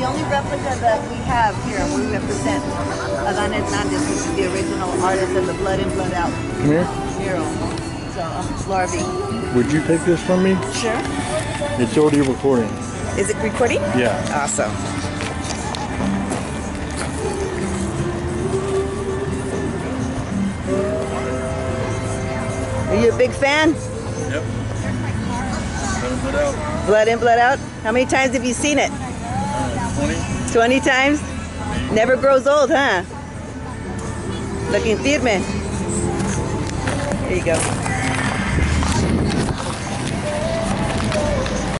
the only replica that we have here, and we represent Adan Hernandez, which is the original artist of the Blood In, Blood Out mural. So, Laura B. Would you take this from me? Sure. It's already recording. Is it recording? Yeah. Awesome. Are you a big fan? Yep. Blood Out. Blood In, Blood Out? How many times have you seen it? 20. 20 times? Never grows old, huh? Looking firme. There you go.